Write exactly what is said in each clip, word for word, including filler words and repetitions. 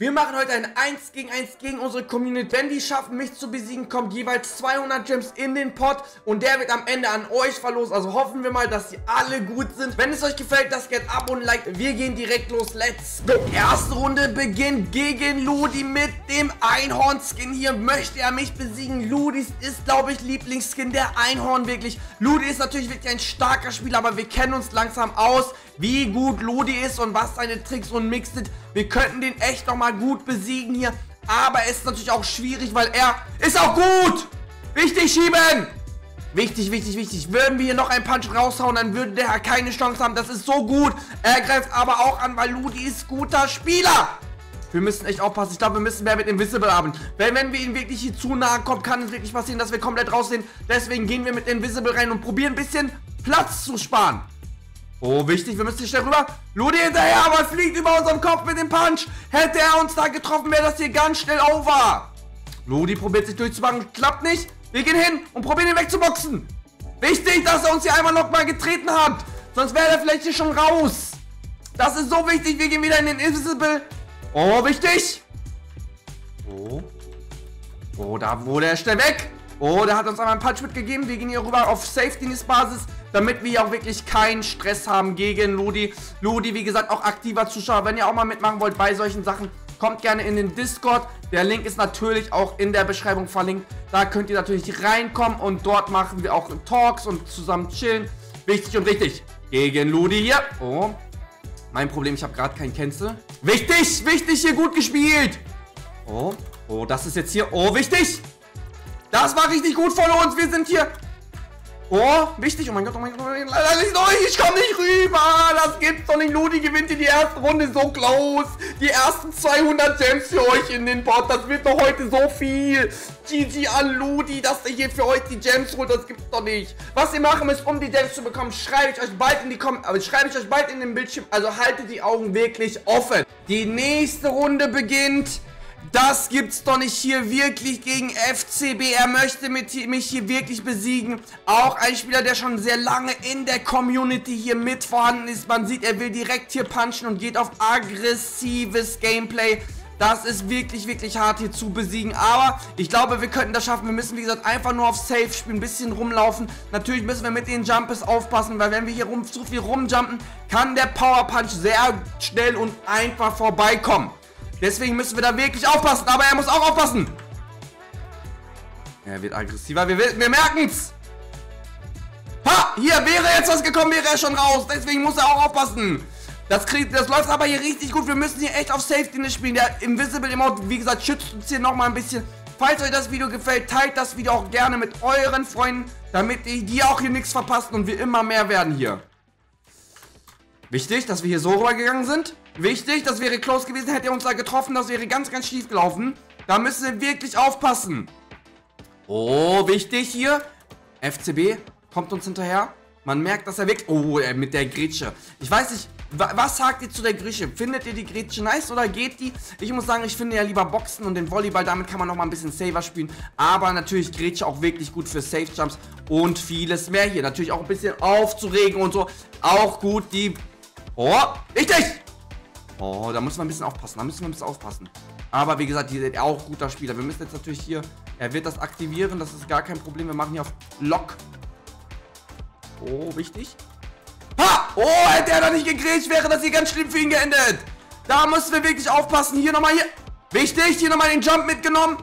Wir machen heute ein eins gegen eins gegen unsere Community. Wenn die schaffen, mich zu besiegen, kommt jeweils zweihundert Gems in den Pot und der wird am Ende an euch verlost. Also hoffen wir mal, dass sie alle gut sind. Wenn es euch gefällt, lasst gerne ab und like. Wir gehen direkt los. Let's go. Erste Runde beginnt gegen Ludi mit dem Einhorn-Skin hier. Möchte er mich besiegen? Ludis ist, glaube ich, Lieblingsskin der Einhorn wirklich. Ludi ist natürlich wirklich ein starker Spieler, aber wir kennen uns langsam aus, wie gut Ludi ist und was seine Tricks und Mix sind. Wir könnten den echt nochmal gut besiegen hier. Aber es ist natürlich auch schwierig, weil er ist auch gut. Wichtig schieben. Wichtig, wichtig, wichtig. Würden wir hier noch einen Punch raushauen, dann würde der keine Chance haben. Das ist so gut. Er greift aber auch an, weil Ludi ist guter Spieler. Wir müssen echt aufpassen. Ich glaube, wir müssen mehr mit Invisible haben. Weil wenn wir ihn wirklich hier zu nahe kommen, kann es wirklich passieren, dass wir komplett rausgehen. Deswegen gehen wir mit Invisible rein und probieren ein bisschen Platz zu sparen. Oh, wichtig, wir müssen hier schnell rüber. Ludi hinterher, aber fliegt über unserem Kopf mit dem Punch. Hätte er uns da getroffen, wäre das hier ganz schnell over. Ludi probiert sich durchzumachen, klappt nicht. Wir gehen hin und probieren ihn wegzuboxen. Wichtig, dass er uns hier einmal noch mal getreten hat. Sonst wäre er vielleicht hier schon raus. Das ist so wichtig, wir gehen wieder in den Invisible. Oh, wichtig. Oh. Oh, da wurde er schnell weg. Oh, der hat uns einmal einen Punch mitgegeben. Wir gehen hier rüber auf Safety-Basis, damit wir hier auch wirklich keinen Stress haben gegen Ludi. Ludi, wie gesagt, auch aktiver Zuschauer. Wenn ihr auch mal mitmachen wollt bei solchen Sachen, kommt gerne in den Discord. Der Link ist natürlich auch in der Beschreibung verlinkt. Da könnt ihr natürlich reinkommen und dort machen wir auch Talks und zusammen chillen. Wichtig und wichtig. Gegen Ludi hier. Oh, mein Problem, ich habe gerade kein Cancel. Wichtig, wichtig, hier gut gespielt. Oh, oh, das ist jetzt hier. Oh, wichtig. Das war richtig gut von uns. Wir sind hier. Oh, wichtig. Oh mein Gott, oh mein Gott. Ich komme nicht rüber. Das gibt's doch nicht. Ludi gewinnt hier die erste Runde so close. Die ersten zweihundert Gems für euch in den Bot. Das wird doch heute so viel. G G an Ludi, dass er hier für euch die Gems holt. Das gibt's doch nicht. Was ihr machen müsst, um die Gems zu bekommen, schreibe ich euch bald in die Kommentare. Schreibe ich euch bald in den Bildschirm. Also haltet die Augen wirklich offen. Die nächste Runde beginnt. Das gibt's doch nicht hier wirklich gegen F C B. Er möchte mit, mich hier wirklich besiegen. Auch ein Spieler, der schon sehr lange in der Community hier mit vorhanden ist. Man sieht, er will direkt hier punchen und geht auf aggressives Gameplay. Das ist wirklich, wirklich hart hier zu besiegen. Aber ich glaube, wir könnten das schaffen. Wir müssen, wie gesagt, einfach nur auf Safe spielen, ein bisschen rumlaufen. Natürlich müssen wir mit den Jumpers aufpassen, weil wenn wir hier rum, zu viel rumjumpen, kann der Power Punch sehr schnell und einfach vorbeikommen. Deswegen müssen wir da wirklich aufpassen. Aber er muss auch aufpassen. Er wird aggressiver. Wir, wir merken's. Ha! Hier wäre jetzt was gekommen, wäre er schon raus. Deswegen muss er auch aufpassen. Das, kriegt, das läuft aber hier richtig gut. Wir müssen hier echt auf Safety spielen. Der Invisible Emote, wie gesagt, schützt uns hier nochmal ein bisschen. Falls euch das Video gefällt, teilt das Video auch gerne mit euren Freunden, damit die auch hier nichts verpassen und wir immer mehr werden hier. Wichtig, dass wir hier so rübergegangen sind. Wichtig, das wäre close gewesen, hätte er uns da getroffen, das wäre ganz, ganz schief gelaufen. Da müssen wir wirklich aufpassen. Oh, wichtig hier. F C B kommt uns hinterher. Man merkt, dass er wirklich... Oh, er mit der Grätsche. Ich weiß nicht, was sagt ihr zu der Grätsche? Findet ihr die Grätsche nice oder geht die? Ich muss sagen, ich finde ja lieber Boxen und den Volleyball. Damit kann man noch mal ein bisschen safer spielen. Aber natürlich Grätsche auch wirklich gut für Safe Jumps und vieles mehr hier. Natürlich auch ein bisschen aufzuregen und so. Auch gut, die... Oh, richtig! Oh, da müssen wir ein bisschen aufpassen. Da müssen wir ein bisschen aufpassen. Aber wie gesagt, die sind auch guter Spieler. Wir müssen jetzt natürlich hier... Er wird das aktivieren. Das ist gar kein Problem. Wir machen hier auf Lock. Oh, wichtig. Ha! Oh, hätte er da nicht gegrätscht, wäre das hier ganz schlimm für ihn geendet. Da müssen wir wirklich aufpassen. Hier nochmal hier. Wichtig. Hier nochmal den Jump mitgenommen.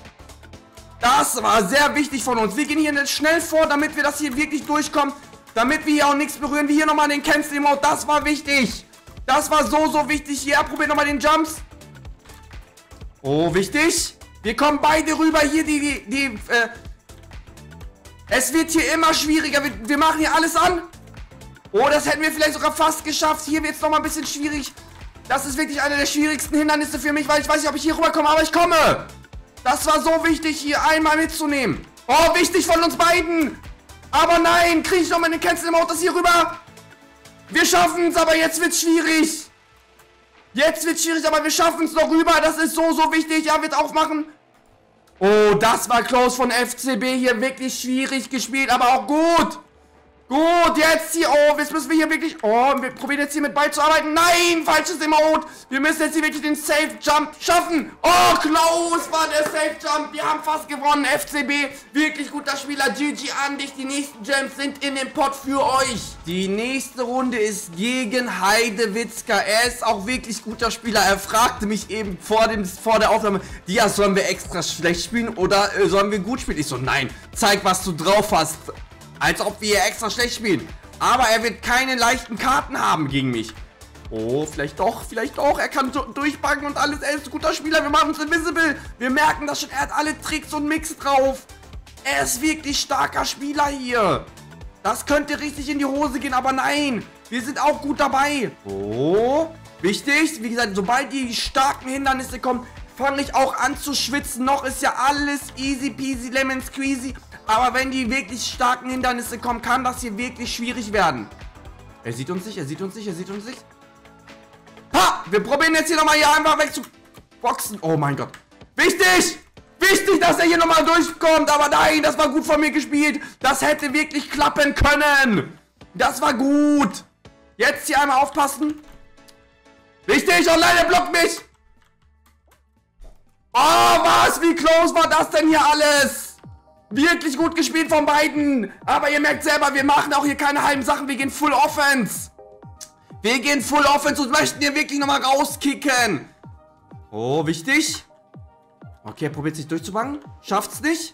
Das war sehr wichtig von uns. Wir gehen hier jetzt schnell vor, damit wir das hier wirklich durchkommen. Damit wir hier auch nichts berühren. Wie hier nochmal den Cancel Mode. Das war wichtig. Das war so, so wichtig. Hier, probiert nochmal den Jumps. Oh, wichtig. Wir kommen beide rüber. Hier die, die, die, äh... Es wird hier immer schwieriger. Wir, wir machen hier alles an. Oh, das hätten wir vielleicht sogar fast geschafft. Hier wird es nochmal ein bisschen schwierig. Das ist wirklich eine der schwierigsten Hindernisse für mich, weil ich weiß nicht, ob ich hier rüberkomme, aber ich komme. Das war so wichtig, hier einmal mitzunehmen. Oh, wichtig von uns beiden. Aber nein, kriege ich nochmal den Cancel Mode das hier rüber. Wir schaffen es, aber jetzt wird es schwierig. Jetzt wird es schwierig, aber wir schaffen es noch rüber. Das ist so, so wichtig. Ja, wird aufmachen. Oh, das war close von F C B hier. Wirklich schwierig gespielt, aber auch gut. Gut, jetzt hier. Oh, jetzt müssen wir hier wirklich... Oh, wir probieren jetzt hier mit Ball zu arbeiten. Nein, falsches Emote. Wir müssen jetzt hier wirklich den Safe Jump schaffen. Oh, close war der Safe Jump. Wir haben fast gewonnen. F C B, wirklich guter Spieler. G G an dich. Die nächsten Gems sind in dem Pot für euch. Die nächste Runde ist gegen Heidewitzka. Er ist auch wirklich guter Spieler. Er fragte mich eben vor, dem, vor der Aufnahme, Diaz, sollen wir extra schlecht spielen oder äh, sollen wir gut spielen? Ich so, nein, zeig, was du drauf hast. Als ob wir hier extra schlecht spielen. Aber er wird keine leichten Karten haben gegen mich. Oh, vielleicht doch, vielleicht doch. Er kann durchpacken und alles. Er ist ein guter Spieler. Wir machen uns invisible. Wir merken das schon. Er hat alle Tricks und Mix drauf. Er ist wirklich starker Spieler hier. Das könnte richtig in die Hose gehen, aber nein. Wir sind auch gut dabei. Oh, wichtig. Wie gesagt, sobald die starken Hindernisse kommen, fange ich auch an zu schwitzen. Noch ist ja alles easy peasy lemon squeezy. Aber wenn die wirklich starken Hindernisse kommen, kann das hier wirklich schwierig werden. Er sieht uns nicht, er sieht uns nicht, er sieht uns nicht. Ha! Wir probieren jetzt hier nochmal hier einfach weg zu boxen. Oh mein Gott. Wichtig! Wichtig, dass er hier nochmal durchkommt. Aber nein, das war gut von mir gespielt. Das hätte wirklich klappen können. Das war gut. Jetzt hier einmal aufpassen. Wichtig, oh nein, er blockt mich. Oh, was? Wie close war das denn hier alles? Wirklich gut gespielt von beiden. Aber ihr merkt selber, wir machen auch hier keine halben Sachen. Wir gehen Full Offense. Wir gehen Full Offense und möchten hier wirklich nochmal rauskicken. Oh, wichtig. Okay, er probiert sich durchzubangen. Schafft's nicht.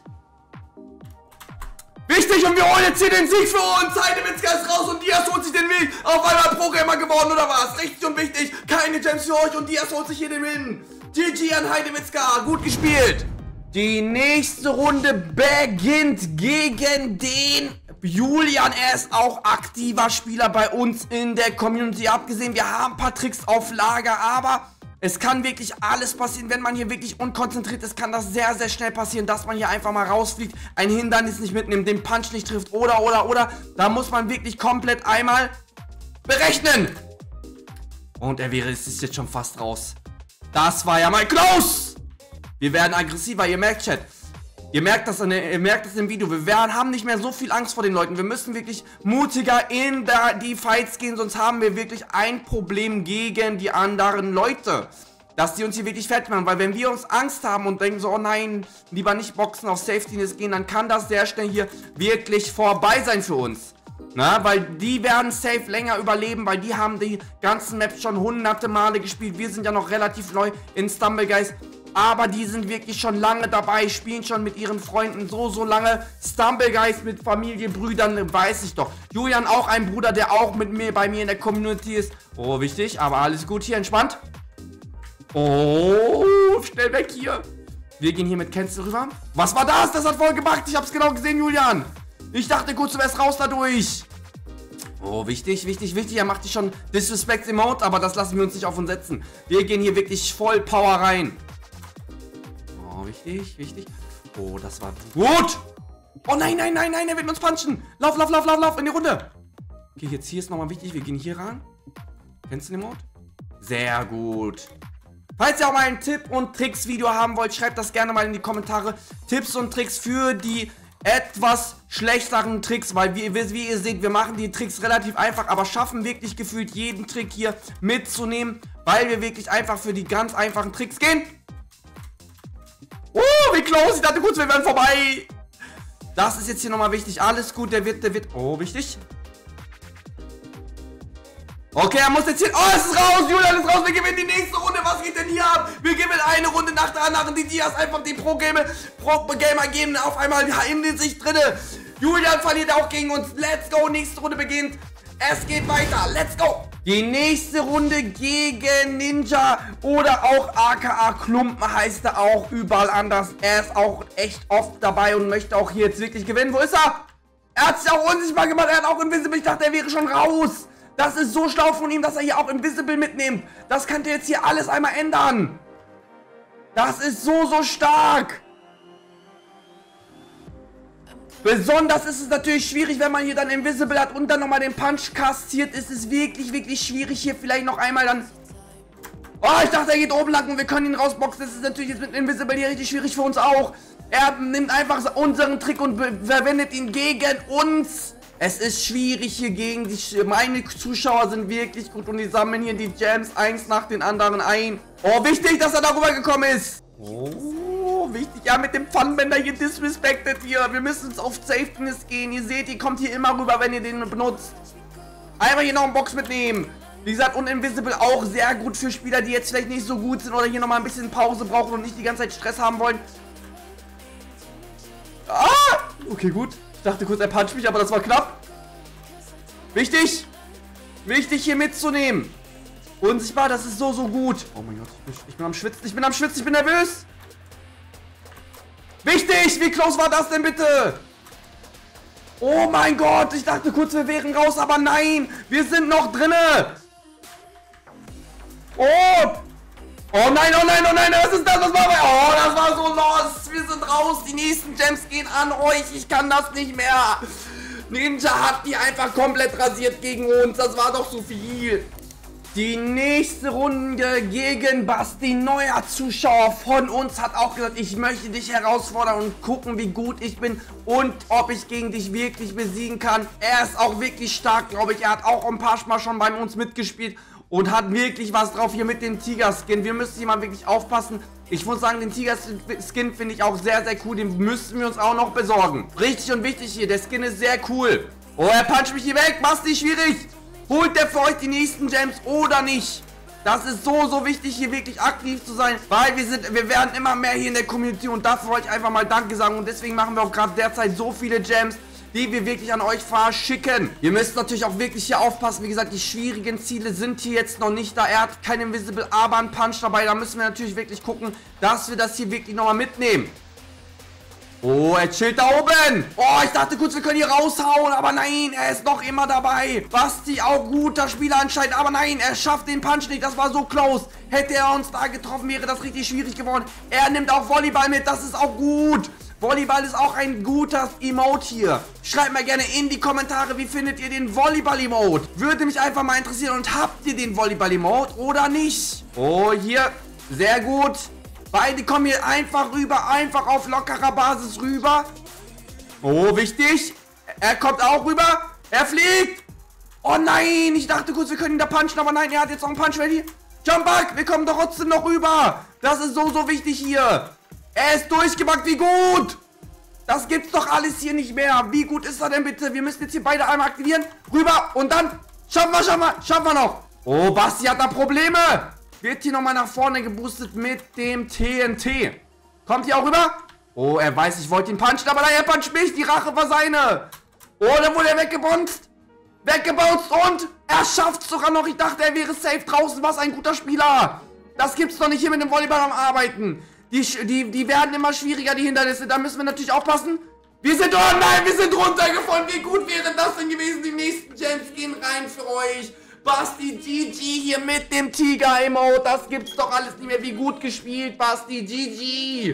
Wichtig, und wir holen jetzt hier den Sieg für uns. Heidewitzka ist raus und Diaz holt sich den Weg. Auf einmal Pro-Gamer geworden, oder was? Richtig und wichtig. Keine Gems für euch und Diaz holt sich hier den Win. G G an Heidewitzka. Gut gespielt. Die nächste Runde beginnt gegen den Julian. Er ist auch aktiver Spieler bei uns in der Community. Abgesehen, wir haben ein paar Tricks auf Lager, aber es kann wirklich alles passieren. Wenn man hier wirklich unkonzentriert ist, kann das sehr, sehr schnell passieren, dass man hier einfach mal rausfliegt, ein Hindernis nicht mitnimmt, den Punch nicht trifft oder, oder, oder. Da muss man wirklich komplett einmal berechnen. Und er wäre es ist jetzt schon fast raus. Das war ja mal close. Wir werden aggressiver, ihr merkt, Chat. Ihr merkt das, in, ihr merkt das im Video. Wir werden, haben nicht mehr so viel Angst vor den Leuten. Wir müssen wirklich mutiger in der, die Fights gehen, sonst haben wir wirklich ein Problem gegen die anderen Leute. Dass die uns hier wirklich fertig machen. Weil wenn wir uns Angst haben und denken so, oh nein, lieber nicht boxen, auf Safetyness gehen, dann kann das sehr schnell hier wirklich vorbei sein für uns. Na, weil die werden safe länger überleben, weil die haben die ganzen Maps schon hunderte Male gespielt. Wir sind ja noch relativ neu in Stumbleguys. Aber die sind wirklich schon lange dabei, spielen schon mit ihren Freunden so, so lange. Stumbleguys mit Familie, Brüdern, weiß ich doch. Julian auch ein Bruder, der auch mit mir, bei mir in der Community ist. Oh, wichtig, aber alles gut hier, entspannt. Oh, schnell weg hier. Wir gehen hier mit Cancel rüber. Was war das? Das hat voll gemacht. Ich hab's genau gesehen, Julian. Ich dachte kurz, du wärst raus dadurch. Oh, wichtig, wichtig, wichtig. Er macht dich schon Disrespect Emote, aber das lassen wir uns nicht auf uns setzen. Wir gehen hier wirklich voll Power rein. Wichtig, wichtig. Oh, das war gut. Oh nein, nein, nein, nein, er wird uns punchen. Lauf, lauf, lauf, lauf, lauf in die Runde. Okay, jetzt hier ist nochmal wichtig. Wir gehen hier ran. Kennst du den Mode? Sehr gut. Falls ihr auch mal ein Tipp- und Tricks-Video haben wollt, schreibt das gerne mal in die Kommentare. Tipps und Tricks für die etwas schlechteren Tricks, weil wie, wie ihr seht, wir machen die Tricks relativ einfach, aber schaffen wirklich gefühlt jeden Trick hier mitzunehmen, weil wir wirklich einfach für die ganz einfachen Tricks gehen. Oh, wie close. Ich dachte kurz, wir werden vorbei. Das ist jetzt hier nochmal wichtig. Alles gut, der wird, der wird... Oh, wichtig. Okay, er muss jetzt hier... Oh, es ist raus. Julian ist raus. Wir gewinnen die nächste Runde. Was geht denn hier ab? Wir gewinnen eine Runde nach der anderen. Die Diaz einfach die Pro-Gamer Pro geben auf einmal in sich drinne. Julian verliert auch gegen uns. Let's go. Nächste Runde beginnt. Es geht weiter. Let's go. Die nächste Runde gegen Ninja oder auch aka Klumpen heißt er auch überall anders. Er ist auch echt oft dabei und möchte auch hier jetzt wirklich gewinnen. Wo ist er? Er hat sich auch unsichtbar gemacht. Er hat auch Invisible. Ich dachte, er wäre schon raus. Das ist so schlau von ihm, dass er hier auch Invisible mitnimmt. Das könnte jetzt hier alles einmal ändern. Das ist so, so stark. Besonders ist es natürlich schwierig, wenn man hier dann Invisible hat und dann nochmal den Punch kassiert. Ist es wirklich, wirklich schwierig, hier vielleicht noch einmal dann Oh, ich dachte, er geht oben lang und wir können ihn rausboxen. Das ist natürlich jetzt mit Invisible hier richtig schwierig für uns auch. Er nimmt einfach unseren Trick und verwendet ihn gegen uns. Es ist schwierig hier gegen die... Meine Zuschauer sind wirklich gut und die sammeln hier die Gems eins nach den anderen ein. Oh, wichtig, dass er darüber gekommen ist. Oh, wichtig. Ja, mit dem Pfannenbänder hier disrespected hier. Wir müssen uns auf Safetyness gehen. Ihr seht, ihr kommt hier immer rüber, wenn ihr den benutzt. Einmal hier noch eine Box mitnehmen. Wie gesagt, und Invisible auch sehr gut für Spieler, die jetzt vielleicht nicht so gut sind oder hier nochmal ein bisschen Pause brauchen und nicht die ganze Zeit Stress haben wollen. Ah! Okay, gut. Ich dachte kurz, er puncht mich, aber das war knapp. Wichtig. Wichtig hier mitzunehmen. Unsichtbar, das ist so, so gut. Oh mein Gott, ich bin, ich bin am Schwitzen, ich bin am Schwitzen, ich bin nervös. Wichtig, wie close war das denn bitte? Oh mein Gott, ich dachte kurz, wir wären raus, aber nein. Wir sind noch drinne. Oh. Oh nein, oh nein, oh nein, was ist das? Was war bei... Oh, das war so lost. Wir sind raus, die nächsten Gems gehen an euch. Ich kann das nicht mehr. Ninja hat die einfach komplett rasiert gegen uns. Das war doch so viel. Die nächste Runde gegen Basti, neuer Zuschauer von uns, hat auch gesagt, ich möchte dich herausfordern und gucken, wie gut ich bin und ob ich gegen dich wirklich besiegen kann. Er ist auch wirklich stark, glaube ich. Er hat auch ein paar Mal schon bei uns mitgespielt und hat wirklich was drauf hier mit dem Tiger-Skin. Wir müssen hier mal wirklich aufpassen. Ich muss sagen, den Tiger-Skin finde ich auch sehr, sehr cool. Den müssen wir uns auch noch besorgen. Richtig und wichtig hier, der Skin ist sehr cool. Oh, er puncht mich hier weg. Basti, schwierig. Holt der für euch die nächsten Gems oder nicht? Das ist so, so wichtig, hier wirklich aktiv zu sein, weil wir sind, wir werden immer mehr hier in der Community und dafür wollte ich einfach mal Danke sagen und deswegen machen wir auch gerade derzeit so viele Gems, die wir wirklich an euch verschicken. Ihr müsst natürlich auch wirklich hier aufpassen, wie gesagt, die schwierigen Ziele sind hier jetzt noch nicht da. Er hat kein Invisible, aber einen Punch dabei, da müssen wir natürlich wirklich gucken, dass wir das hier wirklich nochmal mitnehmen. Oh, er chillt da oben. Oh, ich dachte kurz, wir können hier raushauen. Aber nein, er ist noch immer dabei. Basti, auch guter Spieler anscheinend. Aber nein, er schafft den Punch nicht. Das war so close. Hätte er uns da getroffen, wäre das richtig schwierig geworden. Er nimmt auch Volleyball mit. Das ist auch gut. Volleyball ist auch ein guter Emote hier. Schreibt mal gerne in die Kommentare, wie findet ihr den Volleyball-Emote? Würde mich einfach mal interessieren. Und habt ihr den Volleyball-Emote oder nicht? Oh, hier. Sehr gut. Beide kommen hier einfach rüber, einfach auf lockerer Basis rüber. Oh, wichtig. Er kommt auch rüber. Er fliegt. Oh nein, ich dachte kurz, wir können ihn da punchen, aber nein, er hat jetzt noch einen Punch ready. Jump back, wir kommen doch trotzdem noch rüber. Das ist so, so wichtig hier. Er ist durchgebackt, wie gut. Das gibt's doch alles hier nicht mehr. Wie gut ist er denn bitte? Wir müssen jetzt hier beide einmal aktivieren. Rüber und dann schaffen wir, schaffen wir, schaffen wir noch. Oh, Basti hat da Probleme. Wird hier nochmal nach vorne geboostet mit dem T N T. Kommt hier auch rüber? Oh, er weiß, ich wollte ihn punchen, aber nein, er puncht mich. Die Rache war seine. Oh, dann wurde er weggebounced. Weggebounced und er schafft es sogar noch. Ich dachte, er wäre safe draußen. Was ein guter Spieler. Das gibt's doch nicht hier mit dem Volleyball am Arbeiten. Die, die, die werden immer schwieriger, die Hindernisse. Da müssen wir natürlich aufpassen. Wir sind, oh nein, wir sind runtergefallen. Wie gut wäre das denn gewesen? Die nächsten Gems gehen rein für euch. Basti G G hier mit dem Tiger-Emote. Das gibt's doch alles nicht mehr. Wie gut gespielt, Basti G G.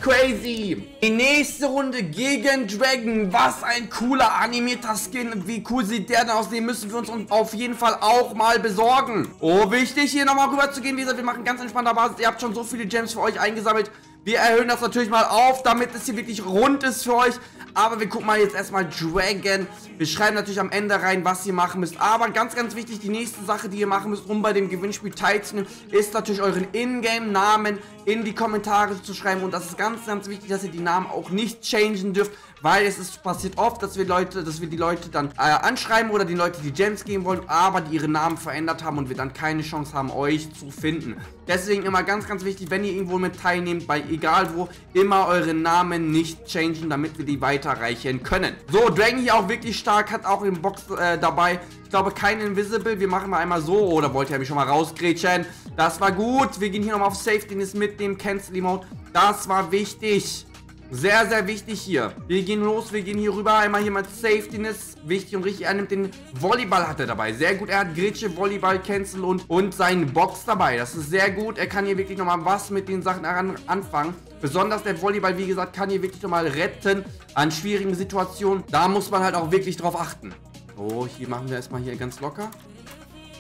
Crazy. Die nächste Runde gegen Dragon. Was ein cooler animierter Skin. Wie cool sieht der denn aus? Den müssen wir uns auf jeden Fall auch mal besorgen. Oh, wichtig hier nochmal rüber zu gehen. Wie gesagt, wir machen ganz entspannter Basis. Ihr habt schon so viele Gems für euch eingesammelt. Wir erhöhen das natürlich mal auf, damit es hier wirklich rund ist für euch. Aber wir gucken mal jetzt erstmal Dragon. Wir schreiben natürlich am Ende rein, was ihr machen müsst. Aber ganz, ganz wichtig, die nächste Sache, die ihr machen müsst, um bei dem Gewinnspiel teilzunehmen, ist natürlich euren Ingame-Namen in die Kommentare zu schreiben. Und das ist ganz, ganz wichtig, dass ihr die Namen auch nicht changen dürft. Weil es ist passiert oft, dass wir Leute, dass wir die Leute dann äh, anschreiben oder die Leute die Gems geben wollen, aber die ihre Namen verändert haben und wir dann keine Chance haben, euch zu finden. Deswegen immer ganz, ganz wichtig, wenn ihr irgendwo mit teilnehmt, bei egal wo, immer euren Namen nicht changen, damit wir die weiterreichen können. So, Dragon hier auch wirklich stark, hat auch im Box äh, dabei. Ich glaube, kein Invisible. Wir machen mal einmal so. Oder wollte er mich schon mal rausgrätschen? Das war gut. Wir gehen hier nochmal auf Safetyness mit dem Cancel-Emote. Das war wichtig. Sehr, sehr wichtig hier. Wir gehen los, wir gehen hier rüber. Einmal hier mit Safetyness. Wichtig und richtig. Er nimmt den Volleyball, hat er dabei. Sehr gut. Er hat Grätsche, Volleyball, Cancel und, und seinen Box dabei. Das ist sehr gut. Er kann hier wirklich nochmal was mit den Sachen anfangen. Besonders der Volleyball, wie gesagt, kann hier wirklich nochmal retten an schwierigen Situationen. Da muss man halt auch wirklich drauf achten. Oh, hier machen wir erstmal hier ganz locker.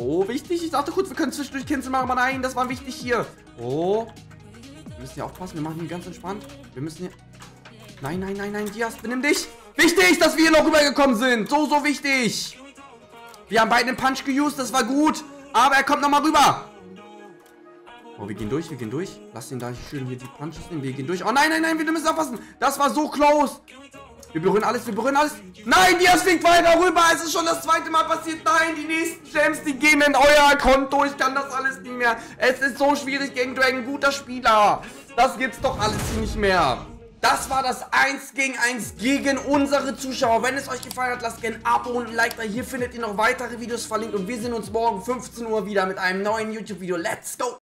Oh, wichtig. Ich dachte kurz, wir können zwischendurch Cancel machen, aber nein, das war wichtig hier. Oh. Wir müssen hier aufpassen. Wir machen hier ganz entspannt. Wir müssen hier... Nein, nein, nein, nein, Diaz, benimm dich. Wichtig, dass wir hier noch rübergekommen sind. So, so wichtig. Wir haben beide den Punch geused, das war gut. Aber er kommt nochmal rüber. Oh, wir gehen durch, wir gehen durch. Lass ihn da schön hier die Punches nehmen. Wir gehen durch. Oh, nein, nein, nein, wir müssen aufpassen. Das war so close. Wir berühren alles, wir berühren alles. Nein, Diaz fliegt weiter rüber. Es ist schon das zweite Mal passiert. Nein, die nächsten Gems, die gehen in euer Konto. Ich kann das alles nicht mehr. Es ist so schwierig gegen Dragon. Guter Spieler. Das gibt's doch alles nicht mehr. Das war das eins gegen eins gegen unsere Zuschauer. Wenn es euch gefallen hat, lasst gerne ein Abo und ein Like da. Hier findet ihr noch weitere Videos verlinkt. Und wir sehen uns morgen fünfzehn Uhr wieder mit einem neuen YouTube-Video. Let's go!